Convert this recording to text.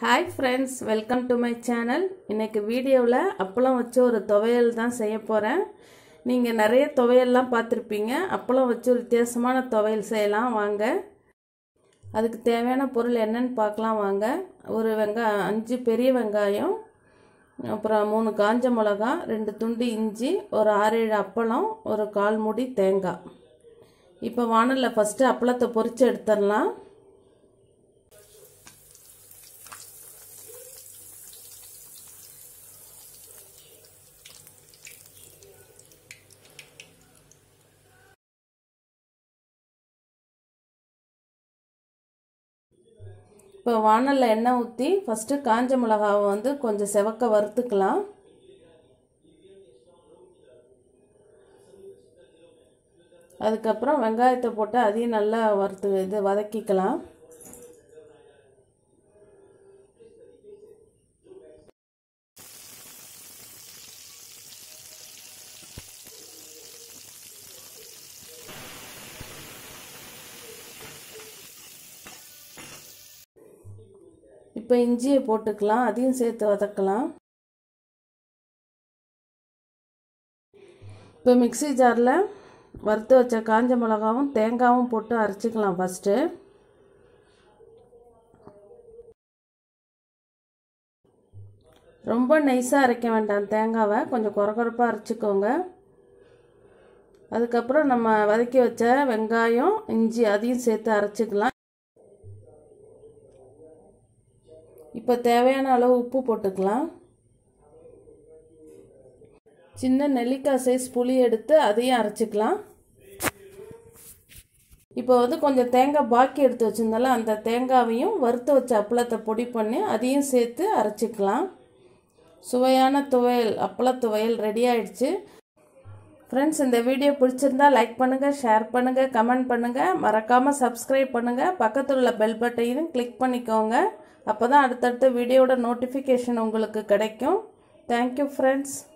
Hi friends, welcome to my channel. இன்னைக்கு வீடியோல அப்பளம் வச்சு ஒரு துவையல் தான் செய்ய போறேன். நீங்க நிறைய துவையல்லாம் பார்த்திருப்பீங்க. அப்பளம் வச்சு ஒரு வித்தியாசமான துவையல் செய்யலாம் வாங்க. அதுக்கு தேவையான பொருள் என்னன்னு பார்க்கலாம் வாங்க. ஒரு 5 பெரிய வெங்காயம், அப்புறம் 3 காஞ்ச மிளகாய், 2 துண்டு இஞ்சி, ஒரு 6-7 அப்பளம், ஒரு 1/4 மூடி தேங்காய். இப்போ வாணல்ல ஃபர்ஸ்ட் அப்பளத்தை பொரிச்சு எடுத்துறலாம். இப்போ வாணல்ல எண்ணெய் ஊற்றி ஃபஸ்ட்டு காஞ்ச மிளகாவை வந்து கொஞ்சம் செவக்க வறுத்துக்கலாம். அதுக்கப்புறம் வெங்காயத்தை போட்டு அதையும் நல்லா வதக்கிக்கலாம். இப்போ இஞ்சியை போட்டுக்கலாம், அதையும் சேர்த்து வதக்கலாம். இப்போ மிக்ஸி ஜாரில் வறுத்து வச்ச காஞ்ச மிளகாவும் தேங்காயும் போட்டு அரைச்சிக்கலாம். ஃபஸ்ட்டு ரொம்ப நைஸாக அரைக்க வேண்டாம், தேங்காவை கொஞ்சம் கொரகொரப்பாக அரைச்சிக்கோங்க. அதுக்கப்புறம் நம்ம வதக்கி வச்ச வெங்காயம் இஞ்சி அதையும் சேர்த்து அரைச்சிக்கலாம். இப்போ தேவையான அளவு உப்பு போட்டுக்கலாம். சின்ன நெல்லிக்காய் சைஸ் புளி எடுத்து அதையும் அரைச்சிக்கலாம். இப்போ வந்து கொஞ்சம் தேங்காய் பாக்கி எடுத்து வச்சிருந்தால அந்த தேங்காவையும் வறுத்து வச்ச அப்பளத்தை பொடி பண்ணி அதையும் சேர்த்து அரைச்சிக்கலாம். சுவையான துவையல், அப்பள துவையல் ரெடி ஆயிடுச்சு. ஃப்ரெண்ட்ஸ், இந்த வீடியோ பிடிச்சிருந்தா லைக் பண்ணுங்கள், ஷேர் பண்ணுங்கள், கமெண்ட் பண்ணுங்கள், மறக்காமல் சப்ஸ்கிரைப் பண்ணுங்கள். பக்கத்தில் உள்ள பெல் பட்டனையும் கிளிக் பண்ணிக்கோங்க. அப்போ தான் அடுத்தடுத்த வீடியோட நோட்டிஃபிகேஷன் உங்களுக்கு கிடைக்கும். Thank you friends.